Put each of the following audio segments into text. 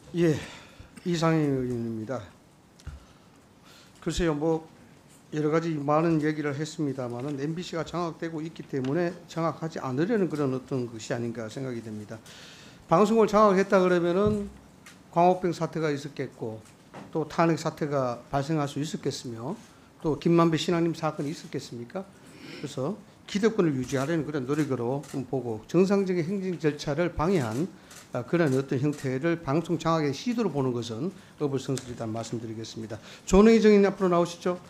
예, 이상희 의원입니다. 글쎄요, 뭐 여러 가지 많은 얘기를 했습니다만은 MBC가 장악되고 있기 때문에 장악하지 않으려는 그런 어떤 것이 아닌가 생각이 됩니다. 방송을 장악했다 그러면은 광우병 사태가 있었겠고 또 탄핵 사태가 발생할 수 있었겠으며 또 김만배 신앙님 사건이 있었겠습니까? 그래서 기득권을 유지하려는 그런 노력으로 보고 정상적인 행정 절차를 방해한 그런 어떤 형태를 방송 장악의 시도로 보는 것은 어불성설이다 말씀드리겠습니다. 조능희 정의님 앞으로 나오시죠.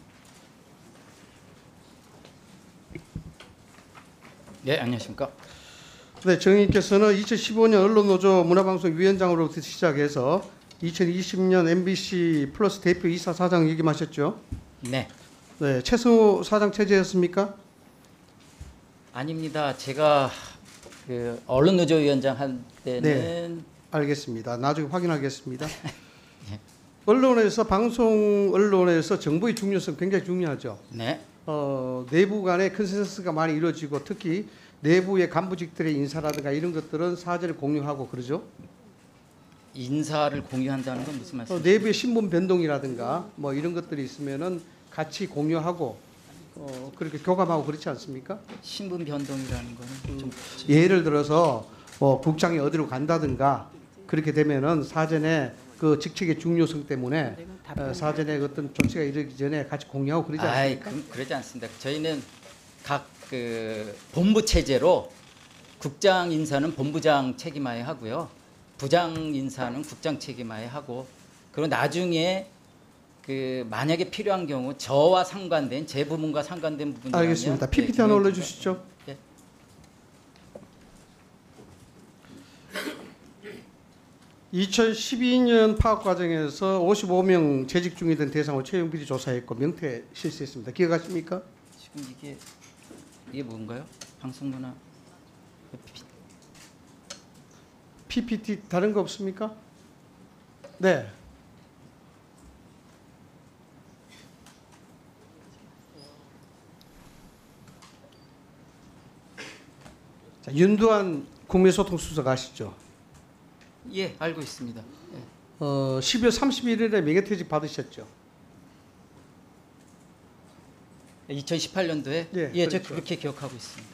네, 안녕하십니까. 네, 정의님께서는 2015년 언론노조 문화방송위원장으로부터 시작해서 2020년 MBC 플러스 대표 이사 사장 역임하셨죠. 네. 네, 최승호 사장 체제였습니까? 아닙니다. 제가 그 언론노조위원장 할 때는 네, 알겠습니다. 나중에 확인하겠습니다. 네. 언론에서 방송 언론에서 정보의 중요성 굉장히 중요하죠. 네. 내부 간의 컨센서스가 많이 이루어지고 특히 내부의 간부직들의 인사라든가 이런 것들은 사전에 공유하고 그러죠. 인사를 공유한다는 건 무슨 말씀이세요? 내부의 신분 변동이라든가 뭐 이런 것들이 있으면은 같이 공유하고 그렇게 교감하고 그렇지 않습니까? 신분 변동이라는 거는 좀 예를 들어서 뭐 국장이 어디로 간다든가 그렇게 되면은 사전에 그 직책의 중요성 때문에 사전에 어떤 조치가 이르기 전에 같이 공유하고 그러지 않습니까? 그러지 않습니다. 저희는 각 그 본부 체제로 국장 인사는 본부장 책임하에 하고요. 부장 인사는 국장 책임하에 하고 그리고 나중에 그 만약에 필요한 경우 저와 상관된 제 부문과 상관된 부분이라면 알겠습니다. PPT 하나 올려주시죠. 예. (2012년) 파악 과정에서 55명 재직 중이던 대상을 채용 비리 조사했고 명태 실시했습니다. 기억하십니까? 지금 이게 뭔가요? 방송문화 PPT 다른 거 없습니까? 네. 자, 윤두한 국민소통수석 아시죠? 예, 알고 있습니다. 예. 12월 31일에 명예퇴직 받으셨죠? 2018년도에 예, 저 그렇죠. 그렇게 기억하고 있습니다.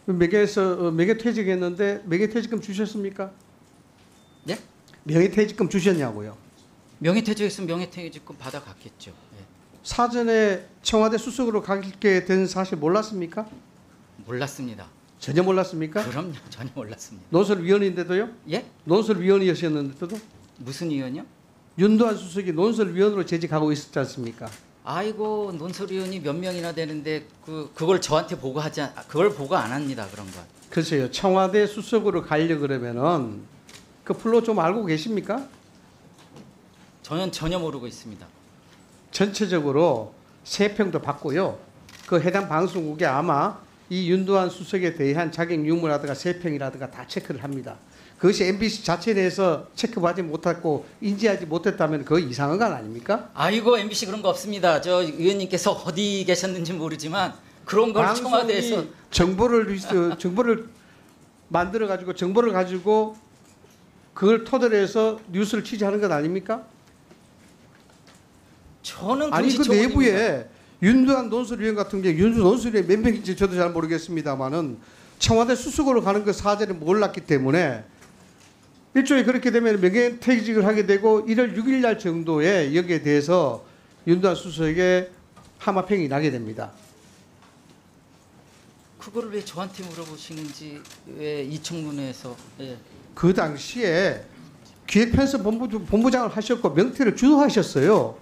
명예퇴직했는데 명예퇴직금 주셨습니까? 네? 명예퇴직금 주셨냐고요? 명예퇴직했으면 명예퇴직금 받아갔겠죠. 예. 사전에 청와대 수석으로 가게 된 사실 몰랐습니까? 몰랐습니다. 전혀 몰랐습니까? 그럼요, 전혀 몰랐습니다. 논설위원인데도요? 예? 논설위원이셨는데도 무슨 위원이요? 윤두한 수석이 논설위원으로 재직하고 있었지 않습니까? 아이고 논설위원이 몇 명이나 되는데 그걸 저한테 그걸 보고 안 합니다. 그런 건. 글쎄요, 청와대 수석으로 가려 그러면은 그 플로 좀 알고 계십니까? 저는 전혀 모르고 있습니다. 전체적으로 세평도 받고요. 그 해당 방송국에 아마 이 윤두한 수석에 대한 자격 유무라든가 세평이라든가 다 체크를 합니다. 그것이 MBC 자체 내에서 체크받지 못했고 인지하지 못했다면 그거 이상한 건 아닙니까? 아이고 MBC 그런 거 없습니다. 저 의원님께서 어디 계셨는지 모르지만 그런 걸 청와대에서 정보를 만들어 가지고 정보를 가지고 그걸 토대로 해서 뉴스를 취재하는 것 아닙니까? 저는 아니 그 금시초문입니다. 내부에 윤두한 논설위원 같은 게 윤두 논설위원 몇 명인지 저도 잘 모르겠습니다만은 청와대 수석으로 가는 그 사전에 몰랐기 때문에 일종의 그렇게 되면 명예퇴직을 하게 되고 1월 6일 날 정도에 여기에 대해서 윤두한 수석에게 하마평이 나게 됩니다. 그거를 왜 저한테 물어보시는지 왜 이 청문회에서 예. 그 당시에 기획편성본부장을 하셨고 명태를 주도하셨어요.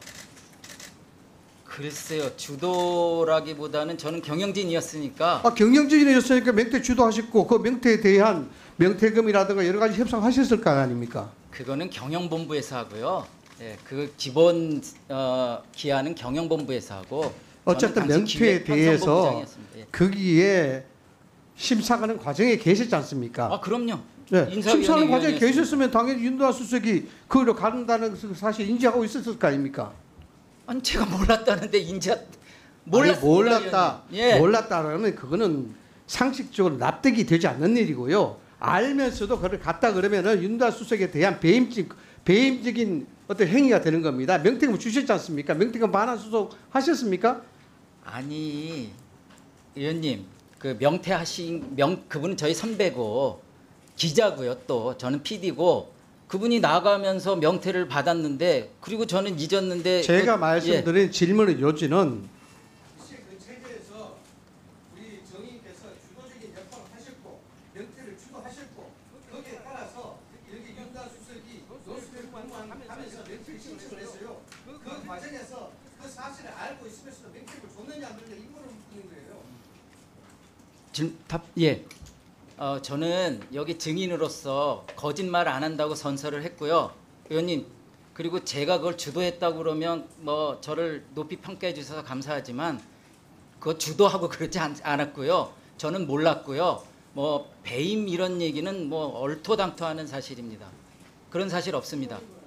글쎄요. 주도라기보다는 저는 경영진이었으니까 경영진이었으니까 명태 주도하셨고 그 명태에 대한 명태금이라든가 여러 가지 협상하셨을 거 아닙니까? 그거는 경영본부에서 하고요. 예, 그 기본 기한은 경영본부에서 하고 어쨌든 명태에 대해서 기획편성본부장이었습니다. 예. 거기에 심사하는 과정에 계셨지 않습니까? 아 그럼요. 네. 심사하는 과정에 인사위원회 계셨으면 당연히 윤두한 수석이 그걸로 간다는 것을 사실 인지하고 있었을 거 아닙니까? 아니 제가 몰랐다는데 인제 몰랐다. 예. 몰랐다라면 그거는 상식적으로 납득이 되지 않는 일이고요. 알면서도 그걸 갔다 그러면은 윤다 수석에 대한 배임적인 어떤 행위가 되는 겁니다. 명태금 주셨지 않습니까? 명태금 반환 수속 하셨습니까? 아니 의원님 그 그분은 저희 선배고 기자고요. 또 저는 PD고 그분이 나가면서 명태를 받았는데 그리고 저는 잊었는데 제가 그- 말씀드린 질문의 요지는 그 체제에서 우리 정의께서 주도적인 역할을 하셨고 명태를 주도하셨고 거기에 따라서 여기 윤다 수석이 노수를 하면서 명태를 신청을 했어요. 그 과정에서 그 사실을 알고 있으면서도 명태를 줬느냐 안 줬느냐 이거를 묻는 거예요. 예. 저는 여기 증인으로서 거짓말 안 한다고 선서를 했고요. 의원님 그리고 제가 그걸 주도했다고 그러면 뭐 저를 높이 평가해 주셔서 감사하지만 그거 주도하고 그러지 않았고요. 저는 몰랐고요. 뭐 배임 이런 얘기는 뭐 얼토당토하는 사실입니다. 그런 사실 없습니다.